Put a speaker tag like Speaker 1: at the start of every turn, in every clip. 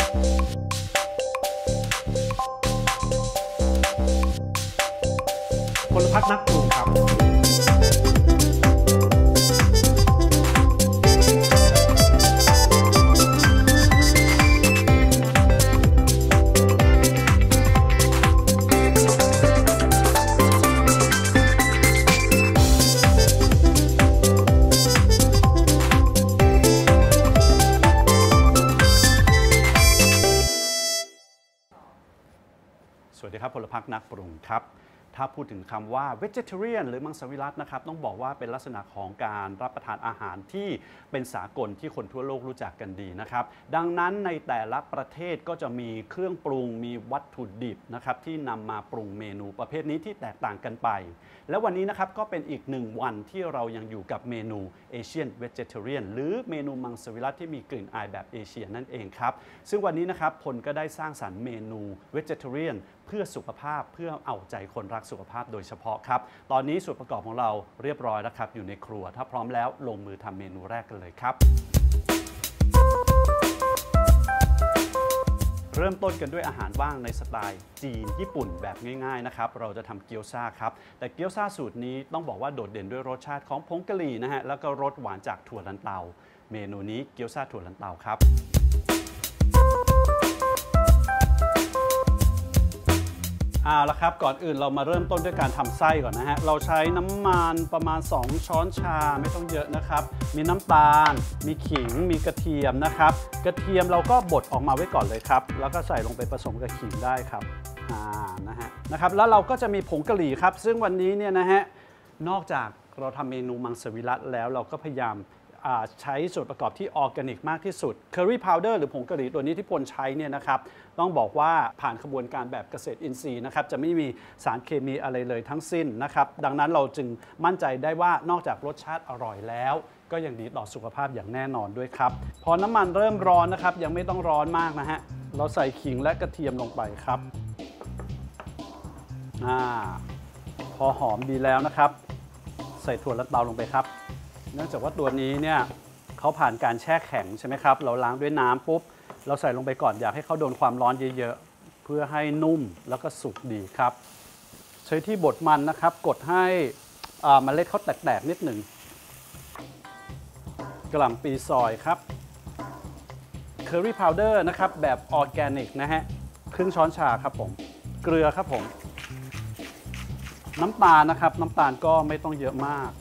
Speaker 1: พลพรรคนักปรุงครับสวัสดีครับพลพรรคนักปรุงครับถ้าพูดถึงคำว่า vegetarian หรือมังสวิรัตินะครับต้องบอกว่าเป็นลักษณะของการรับประทานอาหารที่เป็นสากลที่คนทั่วโลกรู้จักกันดีนะครับดังนั้นในแต่ละประเทศก็จะมีเครื่องปรุงมีวัตถุดิบนะครับที่นำมาปรุงเมนูประเภทนี้ที่แตกต่างกันไปและวันนี้นะครับก็เป็นอีกหนึ่งวันที่เรายังอยู่กับเมนู Asian Vegetarian หรือเมนูมังสวิรัติที่มีกลิ่นอายแบบเอเชียนั่นเองครับซึ่งวันนี้นะครับพลก็ได้สร้างสรรค์เมนู Vegetarian เพื่อสุขภาพเพื่อเอาใจคนรักสุขภาพโดยเฉพาะครับตอนนี้ส่วนประกอบของเราเรียบร้อยแล้วครับอยู่ในครัวถ้าพร้อมแล้วลงมือทำเมนูแรกกันเลยครับเริ่มต้นกันด้วยอาหารว่างในสไตล์จีนญี่ปุ่นแบบง่ายๆนะครับเราจะทำเกี๊ยวซ่าครับแต่เกี๊ยวซ่าสูตรนี้ต้องบอกว่าโดดเด่นด้วยรสชาติของผงกะหรี่นะฮะแล้วก็รสหวานจากถั่วลันเตาเมนูนี้เกี๊ยวซ่าถั่วลันเตาครับเอาละครับก่อนอื่นเรามาเริ่มต้นด้วยการทำไส้ก่อนนะฮะเราใช้น้ำมันประมาณ2ช้อนชาไม่ต้องเยอะนะครับมีน้ำตาลมีขิงมีกระเทียมนะครับกระเทียมเราก็บดออกมาไว้ก่อนเลยครับแล้วก็ใส่ลงไปผสมกับขิงได้ครับนะครับแล้วเราก็จะมีผงกะหรี่ครับซึ่งวันนี้เนี่ยนะฮะนอกจากเราทำเมนูมังสวิรัติแล้วเราก็พยายามใช้ส่วนประกอบที่ออร์แกนิกมากที่สุด Curry Powder หรือผงกะหรี่ตัวนี้ที่พลใช้เนี่ยนะครับต้องบอกว่าผ่านกระบวนการแบบเกษตรอินทรีย์นะครับจะไม่มีสารเคมีอะไรเลยทั้งสิ้นนะครับดังนั้นเราจึงมั่นใจได้ว่านอกจากรสชาติอร่อยแล้วก็ยังดีต่อสุขภาพอย่างแน่นอนด้วยครับพอน้ำมันเริ่มร้อนนะครับยังไม่ต้องร้อนมากนะฮะเราใส่ขิงและกระเทียมลงไปครับพอหอมดีแล้วนะครับใส่ถั่วลันเตาลงไปครับเนื่องจากว่าตัวนี้เนี่ยเขาผ่านการแช่แข็งใช่ไหมครับเราล้างด้วยน้ำปุ๊บเราใส่ลงไปก่อนอยากให้เขาโดนความร้อนเยอะๆเพื่อให้นุ่มแล้วก็สุกดีครับใช้ที่บดมันนะครับกดให้เมล็ดเขาแตกๆนิดหนึ่งกระหล่ำปีซอยครับ Curry Powder นะครับแบบออร์แกนิกนะฮะครึ่งช้อนชาครับผมเกลือครับผมน้ำตาลนะครับน้ำตาลก็ไม่ต้องเยอะมาก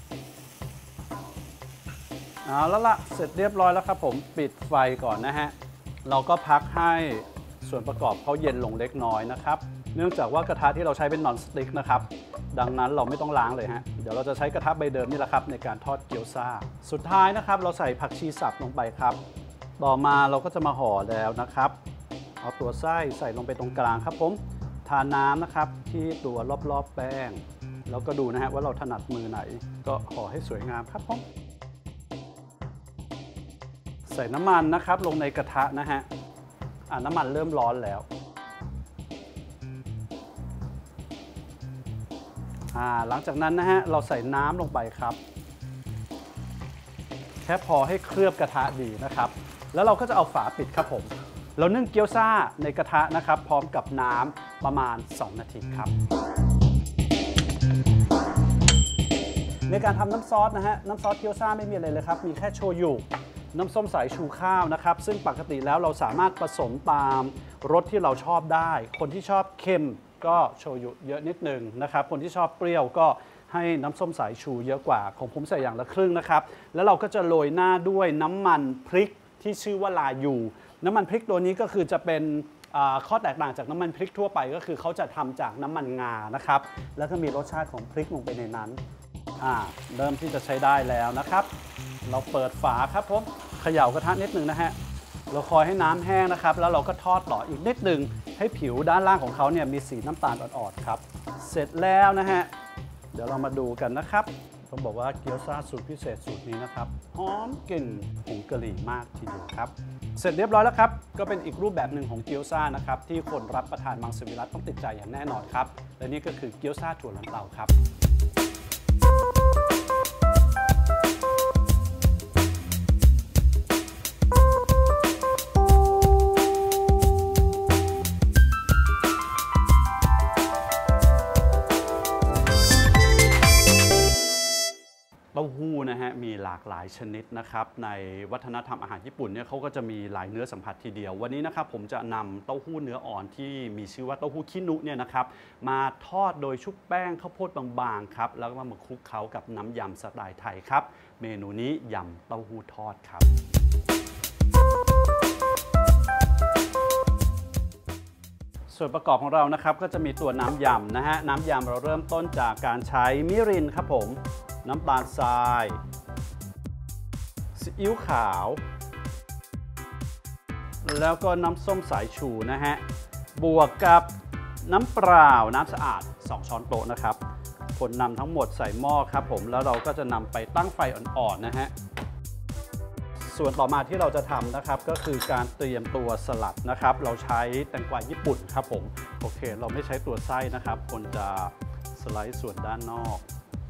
Speaker 1: เอาแล้วละเสร็จเรียบร้อยแล้วครับผมปิดไฟก่อนนะฮะเราก็พักให้ส่วนประกอบเขาเย็นลงเล็กน้อยนะครับเนื่องจากว่ากระทะที่เราใช้เป็นนอนสติ๊กนะครับดังนั้นเราไม่ต้องล้างเลยฮะเดี๋ยวเราจะใช้กระทะใบเดิมนี่แหละครับในการทอดเกี๊ยวซ่าสุดท้ายนะครับเราใส่ผักชีสับลงไปครับต่อมาเราก็จะมาห่อแล้วนะครับเอาตัวไส้ใส่ลงไปตรงกลางครับผมทาน้ำนะครับที่ตัวรอบๆแป้งแล้วก็ดูนะฮะว่าเราถนัดมือไหนก็ห่อให้สวยงามครับผมใส่น้ำมันนะครับลงในกระทะนะฮะน้ำมันเริ่มร้อนแล้วหลังจากนั้นนะฮะเราใส่น้ำลงไปครับแค่พอให้เคลือบกระทะดีนะครับแล้วเราก็จะเอาฝาปิดครับผมเรานึ่งเกี๊ยวซ่าในกระทะนะครับพร้อมกับน้ำประมาณ2 นาทีครับในการทำน้ำซอสนะฮะน้ำซอสเกี๊ยวซ่าไม่มีอะไรเลยครับมีแค่โชยุน้ำส้มสายชูข้าวนะครับซึ่งปกติแล้วเราสามารถผสมตามรสที่เราชอบได้คนที่ชอบเค็มก็โชยุเยอะนิดนึงนะครับคนที่ชอบเปรี้ยวก็ให้น้ำส้มสายชูเยอะกว่าของผมใส่อย่างละครึ่งนะครับแล้วเราก็จะโรยหน้าด้วยน้ำมันพริกที่ชื่อว่าลายูน้ำมันพริกตัวนี้ก็คือจะเป็นข้อแตกต่างจากน้ำมันพริกทั่วไปก็คือเขาจะทำจากน้ำมันงานะครับแล้วก็มีรสชาติของพริกลงไปในนั้นเริ่มที่จะใช้ได้แล้วนะครับเราเปิดฝาครับผมเขย่ากระทะนิดนึงนะฮะเราคอยให้น้ำแห้งนะครับแล้วเราก็ทอดต่ออีกนิดนึงให้ผิวด้านล่างของเขาเนี่ยมีสีน้ำตาลอ่อนๆครับเสร็จแล้วนะฮะเดี๋ยวเรามาดูกันนะครับต้องบอกว่าเกี๊ยวซ่าสูตรพิเศษสูตรนี้นะครับหอมกลิ่นผงกะหรี่มากทีเดียวครับเสร็จเรียบร้อยแล้วครับก็เป็นอีกรูปแบบหนึ่งของเกี๊ยวซ่านะครับที่คนรับประทานมังสวิรัติต้องติดใจอย่างแน่นอนครับและนี่ก็คือเกี๊ยวซ่าถั่วลันเตาครับต้าหู้นะฮะมีหลากหลายชนิดนะครับในวัฒนธรรมอาหารญี่ปุ่นเนี่ยเขาก็จะมีหลายเนื้อสัมผัสทีเดียววันนี้นะครับผมจะนำเต้าหู้เนื้ออ่อนที่มีชื่อว่าเต้าหู้คินุเนี่ยนะครับมาทอดโดยชุบแป้งข้าวโพดบางๆครับแล้วก็มาคลุกเคล้ากับน้ำยำสไตล์ไทยครับเมนูนี้ยำเต้าหู้ทอดครับส่วนประกอบของเรานะครับก็จะมีตัวน้ำยำนะฮะน้ำยำเราเริ่มต้นจากการใช้มิรินครับผมน้ำตาลทรายซีอิ๊วขาวแล้วก็น้ำส้มสายชูนะฮะบวกกับน้ำเปล่าน้ำสะอาด2ช้อนโต๊ะนะครับคนนำทั้งหมดใส่หม้อครับผมแล้วเราก็จะนำไปตั้งไฟอ่อนๆนะฮะส่วนต่อมาที่เราจะทำนะครับก็คือการเตรียมตัวสลัดนะครับเราใช้แตงกวาญี่ปุ่นครับผมโอเคเราไม่ใช้ตัวไส้นะครับคนจะสไลด์ส่วนด้านนอก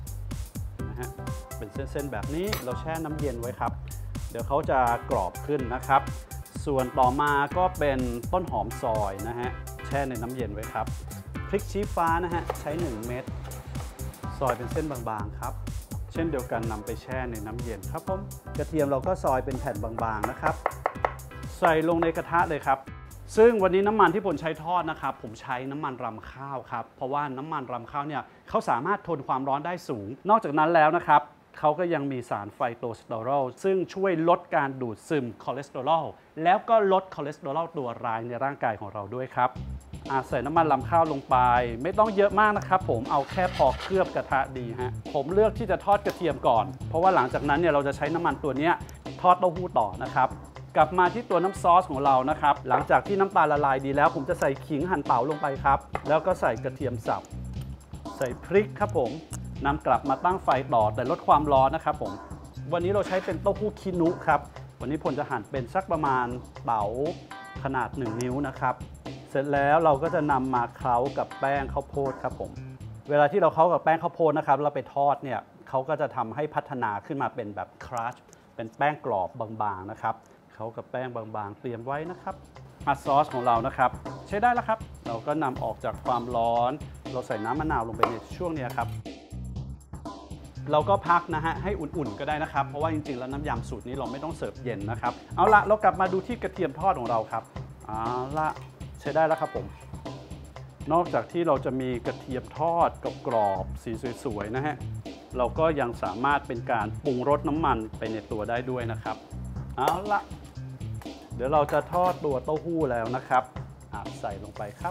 Speaker 1: เป็นเส้นๆแบบนี้เราแช่น้ำเย็นไว้ครับเดี๋ยวเขาจะกรอบขึ้นนะครับส่วนต่อมาก็เป็นต้นหอมซอยนะฮะแช่ในน้ำเย็นไว้ครับพริกชี้ฟ้านะฮะใช้1เม็ดซอยเป็นเส้นบางๆครับเช่นเดียวกันนำไปแช่ในน้ำเย็นครับผมกระเทียมเราก็ซอยเป็นแผ่นบางๆนะครับใส่ลงในกระทะเลยครับซึ่งวันนี้น้ำมันที่ผมใช้ทอดนะครับผมใช้น้ำมันรำข้าวครับเพราะว่าน้ำมันรำข้าวเนี่ยเขาสามารถทนความร้อนได้สูงนอกจากนั้นแล้วนะครับเขาก็ยังมีสารไฟโตสเตอรอลซึ่งช่วยลดการดูดซึมคอเลสเตอรอลแล้วก็ลดคอเลสเตอรอลตัวร้ายในร่างกายของเราด้วยครับใส่น้ำมันรำข้าวลงไปไม่ต้องเยอะมากนะครับผมเอาแค่พอเคลือบกระทะดีฮะผมเลือกที่จะทอดกระเทียมก่อนเพราะว่าหลังจากนั้นเนี่ยเราจะใช้น้ำมันตัวนี้ทอดเต้าหู้ต่อนะครับกลับมาที่ตัวน้ำซอสของเรานะครับหลังจากที่น้ำตาลละลายดีแล้วผมจะใส่ขิงหั่นเต๋าลงไปครับแล้วก็ใส่กระเทียมสับใส่พริกครับผมนำกลับมาตั้งไฟต่อแต่ลดความร้อนนะครับผมวันนี้เราใช้เป็นเต้าหู้คินุครับวันนี้ผมจะหั่นเป็นสักประมาณเต๋าขนาด1 นิ้วนะครับเสร็จแล้วเราก็จะนำมาเคล้ากับแป้งข้าวโพดครับผมเวลาที่เราเคล้ากับแป้งข้าวโพดนะครับเราไปทอดเนี่ยเขาก็จะทำให้พัฒนาขึ้นมาเป็นแบบครัชเป็นแป้งกรอบบางๆนะครับเขากับแป้งบางๆเตรียมไว้นะครับซอสของเรานะครับใช้ได้แล้วครับเราก็นำออกจากความร้อนเราใส่น้ำมะนาวลงไปในช่วงนี้ครับเราก็พักนะฮะให้อุ่นๆก็ได้นะครับเพราะว่าจริงๆแล้วน้ำยำสูตรนี้เราไม่ต้องเสิร์ฟเย็นนะครับเอาละเรากลับมาดูที่กระเทียมทอดของเราครับเอาละใช้ได้แล้วครับผมนอกจากที่เราจะมีกระเทียมทอดกรอบๆสีสวยๆนะฮะเราก็ยังสามารถเป็นการปรุงรสน้ำมันไปในตัวได้ด้วยนะครับเอาละเดี๋ยวเราจะทอดตัวเต้าหู้แล้วนะครับใส่ลงไปครับ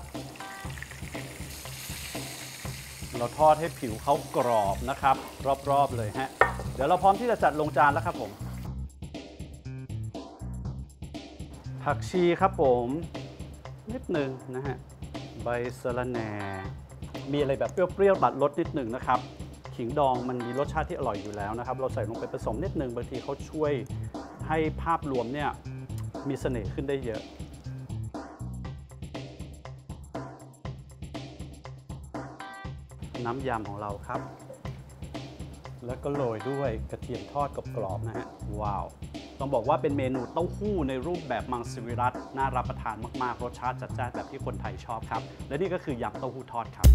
Speaker 1: เราทอดให้ผิวเขากรอบนะครับรอบๆเลยฮะเดี๋ยวเราพร้อมที่จะจัดลงจานแล้วครับผมผักชีครับผมนิดหนึ่งนะฮะใบสะระแหน่มีอะไรแบบเปรี้ยวๆตัดรสนิดหนึ่งนะครับขิงดองมันมีรสชาติที่อร่อยอยู่แล้วนะครับเราใส่ลงไปผสมนิดหนึ่งบางทีเขาช่วยให้ภาพรวมเนี่ยมีเสน่ห์ขึ้นได้เยอะน้ำยำของเราครับแล้วก็โรยด้วยกระเทียมทอดกรอบๆนะฮะว้าวต้องบอกว่าเป็นเมนูเต้าหู้ในรูปแบบมังสวิรัติน่ารับประทานมากๆรสชาติจัดจ้านแบบที่คนไทยชอบครับและนี่ก็คือยำเต้าหู้ทอดครับ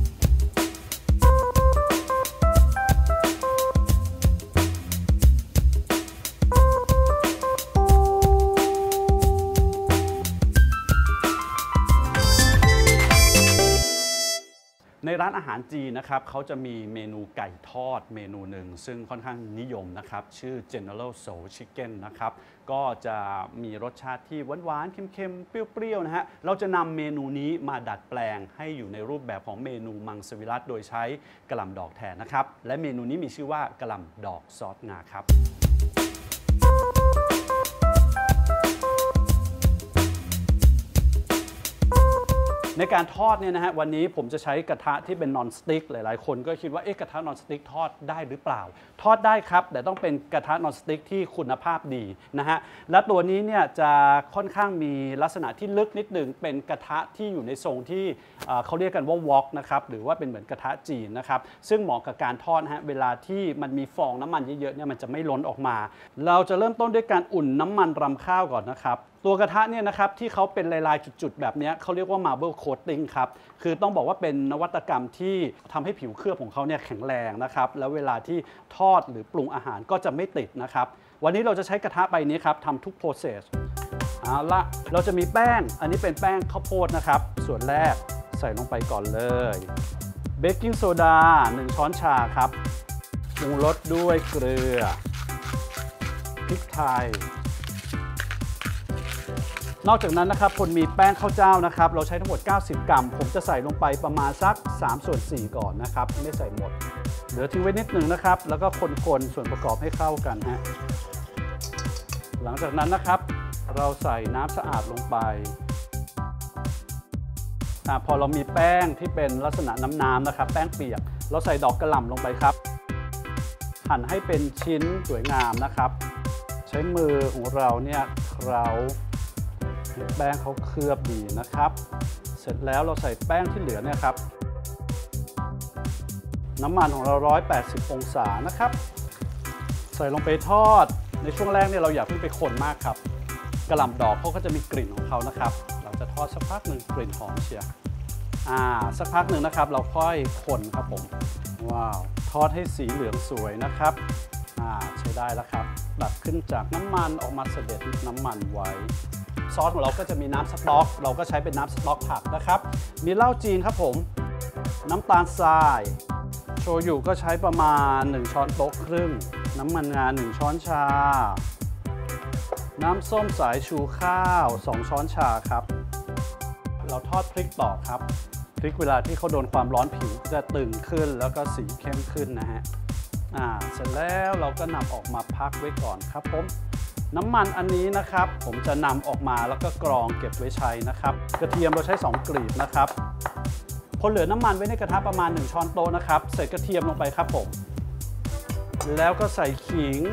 Speaker 1: ในร้านอาหารจีนนะครับเขาจะมีเมนูไก่ทอดเมนูหนึ่งซึ่งค่อนข้างนิยมนะครับชื่อ General Tso Chicken นะครับก็จะมีรสชาติที่หวานๆเค็มๆเปรี้ยวๆนะฮะเราจะนำเมนูนี้มาดัดแปลงให้อยู่ในรูปแบบของเมนูมังสวิรัติโดยใช้กะหล่ำดอกแทนนะครับและเมนูนี้มีชื่อว่ากะหล่ำดอกซอสงาครับในการทอดเนี่ยนะฮะวันนี้ผมจะใช้กระทะที่เป็นนอนสติ๊กหลายๆคนก็คิดว่ากระทะนอนสติ๊กทอดได้หรือเปล่าทอดได้ครับแต่ต้องเป็นกระทะนอนสติ๊กที่คุณภาพดีนะฮะและตัวนี้เนี่ยจะค่อนข้างมีลักษณะที่ลึกนิดหนึ่งเป็นกระทะที่อยู่ในทรงที่เขาเรียกกันว่าวอกนะครับหรือว่าเป็นเหมือนกระทะจีนนะครับซึ่งเหมาะกับการทอดนะฮะเวลาที่มันมีฟองน้ำมันเยอะๆเนี่ยมันจะไม่ล้นออกมาเราจะเริ่มต้นด้วยการอุ่นน้ำมันรำข้าวก่อนนะครับตัวกระทะเนี่ยนะครับที่เขาเป็นลายๆจุดๆแบบนี้เขาเรียกว่า marble coating ครับคือต้องบอกว่าเป็นนวัตกรรมที่ทำให้ผิวเคลือบของเขาเนี่ยแข็งแรงนะครับแล้วเวลาที่ทอดหรือปรุงอาหารก็จะไม่ติดนะครับวันนี้เราจะใช้กระทะใบนี้ครับทำทุก process เอาละเราจะมีแป้งอันนี้เป็นแป้งข้าวโพดนะครับส่วนแรกใส่ลงไปก่อนเลยเบกกิ้งโซดา1 ช้อนชาครับปรุงรสด้วยเกลือพริกไทยนอกจากนั้นนะครับคนมีแป้งข้าวเจ้านะครับเราใช้ทั้งหมด90 กรัมผมจะใส่ลงไปประมาณสัก3/4ก่อนนะครับไม่ใส่หมดเหลือทิ้งไว้นิดหนึ่งนะครับแล้วก็คนๆส่วนประกอบให้เข้ากันฮะหลังจากนั้นนะครับเราใส่น้ำสะอาดลงไปพอเรามีแป้งที่เป็นลักษณะน้ำนะครับแป้งเปียกเราใส่ดอกกระหล่ำลงไปครับหั่นให้เป็นชิ้นสวยงามนะครับใช้มือของเราเนี่ยเคล้าให้แป้งเขาเคลือบดีนะครับเสร็จแล้วเราใส่แป้งที่เหลือเนี่ยครับน้ำมันของเรา180 องศานะครับใส่ลงไปทอดในช่วงแรกเนี่ยเราอย่าเพิ่งไปคนมากครับกระหล่ำดอกเขาก็จะมีกลิ่นของเขานะครับเราจะทอดสักพักหนึ่งกลิ่นหอมเชียวสักพักหนึ่งนะครับเราค่อยคนครับผมว้าวทอดให้สีเหลืองสวยนะครับใช้ได้แล้วครับตักขึ้นจากน้ำมันออกมาเสด็จน้ำมันไว้ซอสของเราก็จะมีน้ำสต๊อกเราก็ใช้เป็นน้ำสต๊อกผักนะครับมีเหล้าจีนครับผมน้ำตาลทรายโชยุก็ใช้ประมาณ1 ช้อนโต๊ะครึ่งน้ำมันงา1 ช้อนชาน้ำส้มสายชูข้าว2 ช้อนชาครับเราทอดพริกต่อครับพริกเวลาที่เขาโดนความร้อนผิวจะตึงขึ้นแล้วก็สีเข้มขึ้นนะฮะเสร็จแล้วเราก็นำออกมาพักไว้ก่อนครับผมน้ำมันอันนี้นะครับผมจะนำออกมาแล้วก็กรองเก็บไว้ใช้นะครับกระเทียมเราใช้2 กลีบนะครับพอเหลือน้ำมันไว้ในกระทะประมาณ1 ช้อนโต๊ะนะครับใส่กระเทียมลงไปครับผมแล้วก็ใส่ขิง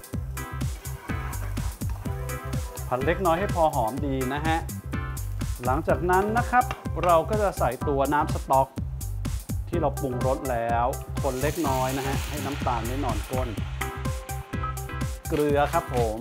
Speaker 1: ผัดเล็กน้อยให้พอหอมดีนะฮะหลังจากนั้นนะครับเราก็จะใส่ตัวน้ำสต๊อกที่เราปรุงรสแล้วคนเล็กน้อยนะฮะให้น้ำตาลไม่นอนก้นเกลือครับผม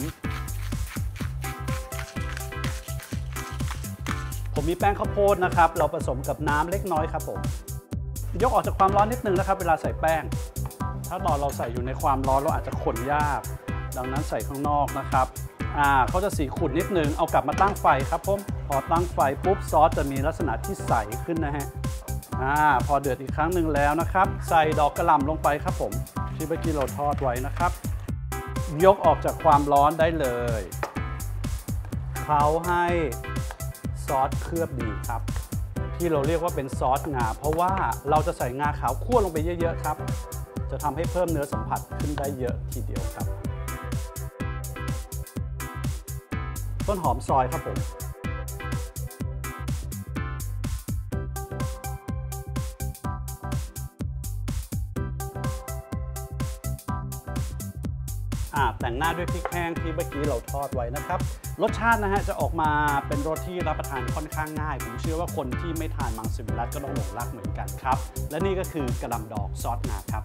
Speaker 1: มีแป้งข้าวโพดนะครับเราผสมกับน้ำเล็กน้อยครับผมยกออกจากความร้อนนิดนึงนะครับเวลาใส่แป้งถ้าตอนเราใส่อยู่ในความร้อนเราอาจจะคนยากดังนั้นใส่ข้างนอกนะครับเขาจะสีขุ่นนิดนึงเอากลับมาตั้งไฟครับผมพอตั้งไฟปุ๊บซอสจะมีลักษณะที่ใสขึ้นนะฮะพอเดือดอีกครั้งหนึ่งแล้วนะครับใส่ดอกกระหล่ำลงไปครับผมที่เมื่อกี้เราทอดไว้นะครับยกออกจากความร้อนได้เลยเขาให้ซอสเคลือบดีครับที่เราเรียกว่าเป็นซอสงาเพราะว่าเราจะใส่งาขาวคั่วลงไปเยอะๆครับจะทำให้เพิ่มเนื้อสัมผัสขึ้นได้เยอะทีเดียวครับต้นหอมซอยครับผมแต่งหน้าด้วยพริกแห้งที่เมื่อกี้เราทอดไว้นะครับรสชาตินะฮะจะออกมาเป็นรสที่รับประทานค่อนข้างง่ายผมเชื่อว่าคนที่ไม่ทานมังสวิรัติก็ต้องหลงรักเหมือนกันครับและนี่ก็คือกระหล่ำดอกซอสงาครับ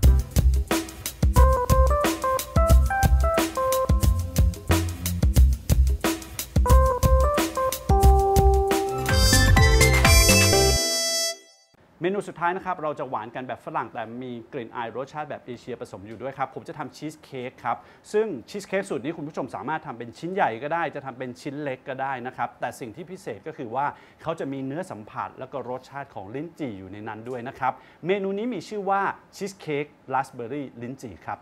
Speaker 1: เมนูสุดท้ายนะครับเราจะหวานกันแบบฝรั่งแต่มีกลิ่นอายรสชาติแบบเอเชียผสมอยู่ด้วยครับผมจะทำชีสเค้กครับซึ่งชีสเค้กสูตรนี้คุณผู้ชมสามารถทำเป็นชิ้นใหญ่ก็ได้จะทำเป็นชิ้นเล็กก็ได้นะครับแต่สิ่งที่พิเศษก็คือว่าเขาจะมีเนื้อสัมผัสแล้วก็รสชาติของลิ้นจี่อยู่ในนั้นด้วยนะครับเมนูนี้มีชื่อว่าชีสเค้กราสเบอร์รี่ลิ้นจี่ครับ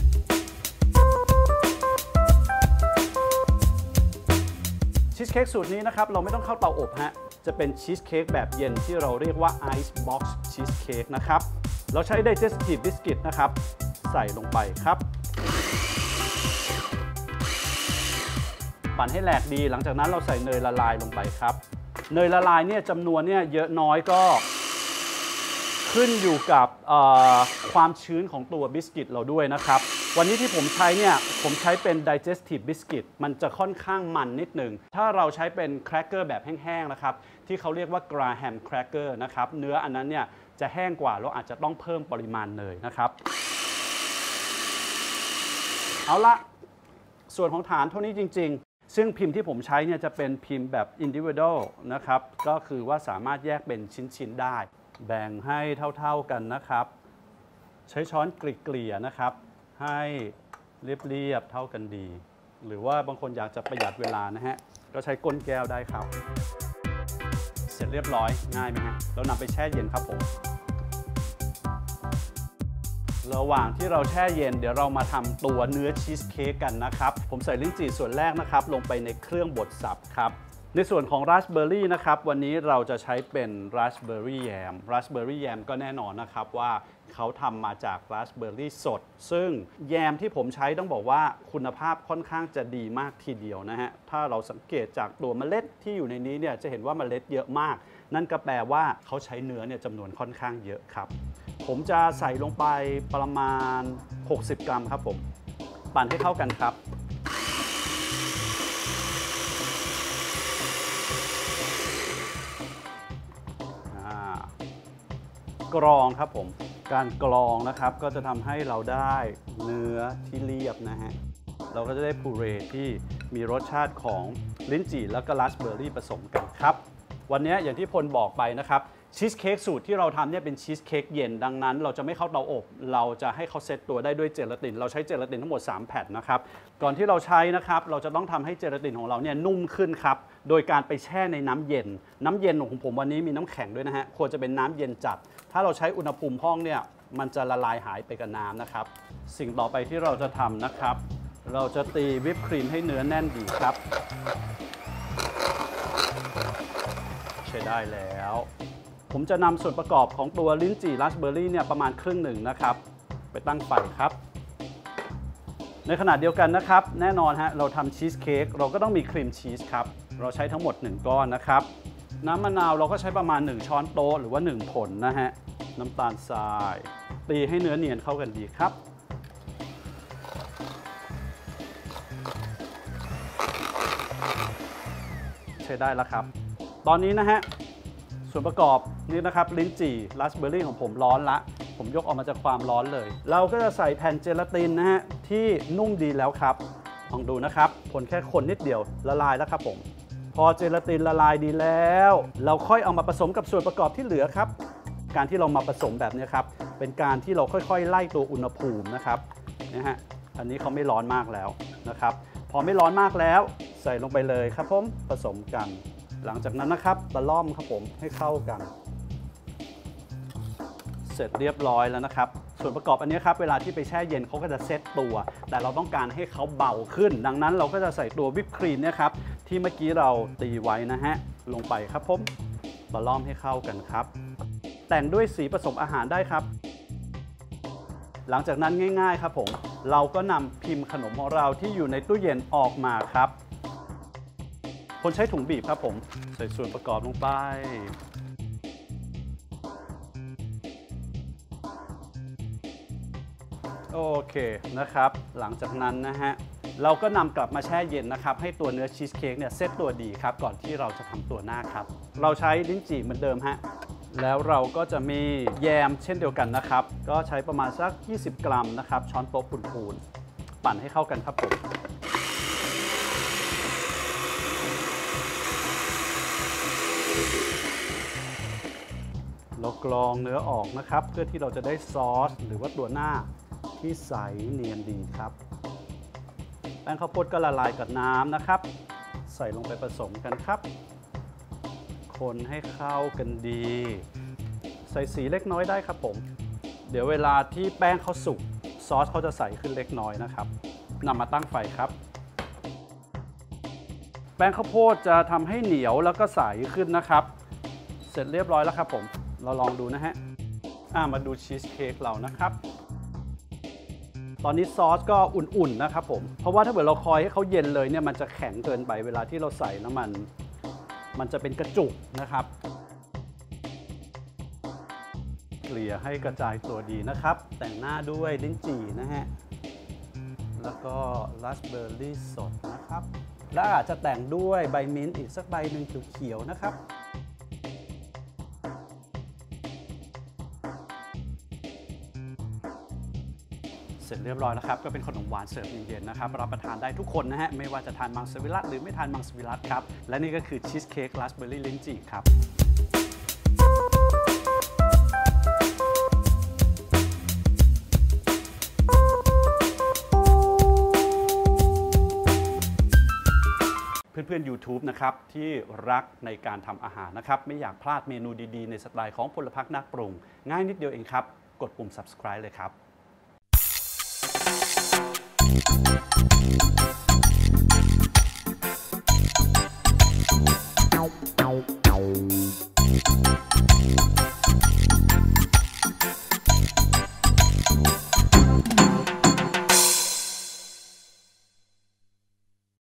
Speaker 1: ชีสเค้กสูตรนี้นะครับเราไม่ต้องเข้าเตาอบฮะจะเป็นชีสเค้กแบบเย็นที่เราเรียกว่า Ice Box Cheesecake นะครับเราใช้ Digestive Biscuit นะครับใส่ลงไปครับปั่นให้แหลกดีหลังจากนั้นเราใส่เนยละลายลงไปครับเนยละลายเนี่ยจำนวนเนี่ยเยอะน้อยก็ขึ้นอยู่กับความชื้นของตัวบิสกิตเราด้วยนะครับวันนี้ที่ผมใช้เนี่ยผมใช้เป็น digestive biscuit มันจะค่อนข้างมันนิดหนึ่งถ้าเราใช้เป็นแครกเกอร์แบบแห้งๆนะครับที่เขาเรียกว่า Graham cracker นะครับเนื้ออันนั้นเนี่ยจะแห้งกว่าเราอาจจะต้องเพิ่มปริมาณเนยนะครับเอาละส่วนของฐานเท่านี้จริงๆซึ่งพิมพ์ที่ผมใช้เนี่ยจะเป็นพิมพ์แบบ individual นะครับก็คือว่าสามารถแยกเป็นชิ้นๆได้แบ่งให้เท่าๆกันนะครับใช้ช้อนเกลี่ยๆนะครับให้เรียบๆเท่ากันดีหรือว่าบางคนอยากจะประหยัดเวลานะฮะก็ใช้ก้นแก้วได้ครับเสร็จเรียบร้อยง่ายไหมฮะเรานำไปแช่เย็นครับผมระหว่างที่เราแช่เย็นเดี๋ยวเรามาทำตัวเนื้อชีสเค้กกันนะครับผมใส่ลิ้นจี่ส่วนแรกนะครับลงไปในเครื่องบดสับครับในส่วนของราสเบอร์รี่นะครับวันนี้เราจะใช้เป็นราสเบอร์รี่แยมราสเบอร์รี่แยมก็แน่นอนนะครับว่าเขาทำมาจากราสเบอร์รี่สดซึ่งแยมที่ผมใช้ต้องบอกว่าคุณภาพค่อนข้างจะดีมากทีเดียวนะฮะถ้าเราสังเกตจากตัวเมล็ดที่อยู่ในนี้เนี่ยจะเห็นว่าเมล็ดเยอะมากนั่นก็แปลว่าเขาใช้เนื้อเนี่ยจำนวนค่อนข้างเยอะครับผมจะใส่ลงไปประมาณ60 กรัมครับผมปั่นให้เข้ากันครับกรองครับผมการกรองนะครับก็จะทำให้เราได้เนื้อที่เรียบนะฮะเราก็จะได้พูเรที่มีรสชาติของลิ้นจี่แล้วก็ราสเบอร์รี่ผสมกันครับวันนี้อย่างที่พลบอกไปนะครับชีสเค้กสูตรที่เราทำเนี่ยเป็นชีสเค้กเย็นดังนั้นเราจะไม่เข้าเตาอบเราจะให้เขาเซตตัวได้ด้วยเจลาตินเราใช้เจลาตินทั้งหมด3แผ่นนะครับก่อนที่เราใช้นะครับเราจะต้องทำให้เจลาตินของเราเนี่ยนุ่มขึ้นครับโดยการไปแช่ในน้ำเย็นของผมวันนี้มีน้ำแข็งด้วยนะฮะควรจะเป็นน้ำเย็นจัดถ้าเราใช้อุณหภูมิห้องเนี่ยมันจะละลายหายไปกับน้ำนะครับสิ่งต่อไปที่เราจะทำนะครับเราจะตีวิปครีมให้เนื้อแน่นดีครับใช้ได้แล้วผมจะนำส่วนประกอบของตัวลิ้นจี่ราสเบอร์รี่เนี่ยประมาณครึ่งหนึ่งนะครับไปตั้งไฟครับในขณะเดียวกันนะครับแน่นอนฮะเราทำชีสเค้กเราก็ต้องมีครีมชีสครับเราใช้ทั้งหมด1ก้อนนะครับน้ำมะนาวเราก็ใช้ประมาณ1ช้อนโต๊ะหรือว่า1ผลนะฮะน้ำตาลทรายตีให้เนื้อเนียนเข้ากันดีครับใช้ได้แล้วครับตอนนี้นะฮะส่วนประกอบนี่นะครับลิ้นจี่ราสเบอร์รี่ของผมร้อนละผมยกออกมาจากความร้อนเลยเราก็จะใส่แผ่นเจลาตินนะฮะที่นุ่มดีแล้วครับลองดูนะครับคนแค่คนนิดเดียวละลายแล้วครับผมพอเจลาตินละลายดีแล้วเราค่อยเอามาผสมกับส่วนประกอบที่เหลือครับการที่เรามาผสมแบบนี้ครับเป็นการที่เราค่อยๆไล่ตัวอุณหภูมินะครับนะฮะอันนี้เขาไม่ร้อนมากแล้วนะครับพอไม่ร้อนมากแล้วใส่ลงไปเลยครับผมผสมกันหลังจากนั้นนะครับตะล่อมครับผมให้เข้ากันเสร็จเรียบร้อยแล้วนะครับส่วนประกอบอันนี้ครับเวลาที่ไปแช่เย็นเขาก็จะเซตตัวแต่เราต้องการให้เขาเบาขึ้นดังนั้นเราก็จะใส่ตัววิปครีมเนี่ยครับที่เมื่อกี้เราตีไว้นะฮะลงไปครับผมตะล่อมให้เข้ากันครับแต่งด้วยสีผสมอาหารได้ครับหลังจากนั้นง่ายๆครับผมเราก็นำพิมพ์ขนมของเราที่อยู่ในตู้เย็นออกมาครับคนใช้ถุงบีบครับผมใส่ส่วนประกอบลงไปโอเคนะครับหลังจากนั้นนะฮะเราก็นำกลับมาแช่เย็นนะครับให้ตัวเนื้อชีสเค้กเนี่ยเซตตัวดีครับก่อนที่เราจะทำตัวหน้าครับเราใช้ลิ้นจี่เหมือนเดิมฮะแล้วเราก็จะมีแยมเช่นเดียวกันนะครับก็ใช้ประมาณสัก20 กรัมนะครับช้อนโต๊ะพูนๆปั่นให้เข้ากันครับผมเรากรองเนื้อออกนะครับเพื่อที่เราจะได้ซอสหรือว่าตัวหน้าที่ใสเนียนดีครับแป้งข้าวโพดก็ละลายกับน้ำนะครับใส่ลงไปผสมกันครับคนให้เข้ากันดีใส่สีเล็กน้อยได้ครับผมเดี๋ยวเวลาที่แป้งเขาสุกซอสเขาจะใสขึ้นเล็กน้อยนะครับนำมาตั้งไฟครับแป้งข้าวโพดจะทำให้เหนียวแล้วก็ใสขึ้นนะครับเสร็จเรียบร้อยแล้วครับผมเราลองดูนะฮะมาดูชีสเค้กเรานะครับตอนนี้ซอสก็อุ่นๆนะครับผมเพราะว่าถ้าเกิดเราคอยให้เขาเย็นเลยเนี่ยมันจะแข็งเกินไปเวลาที่เราใส่น้ำมันจะเป็นกระจุกนะครับเกลี่ยให้กระจายตัวดีนะครับแต่งหน้าด้วยลิ้นจี่นะฮะแล้วก็ราสเบอร์รี่สดนะครับและอาจจะแต่งด้วยใบมิ้นท์อีกสักใบหนึ่งเขียวๆนะครับเสร็จเรียบร้อยแล้วครับก็เป็นขนมหวานเสิร์ฟเย็นๆนะครับรับประทานได้ทุกคนนะฮะไม่ว่าจะทานมังสวิรัติหรือไม่ทานมังสวิรัติครับและนี่ก็คือชีสเค้กราสเบอร์รี่ลิ้นจี่ครับเพื่อนๆ YouTube นะครับที่รักในการทำอาหารนะครับไม่อยากพลาดเมนูดีๆในสไตล์ของพลพรรคนักปรุงง่ายนิดเดียวเองครับกดปุ่ม subscribe เลยครับ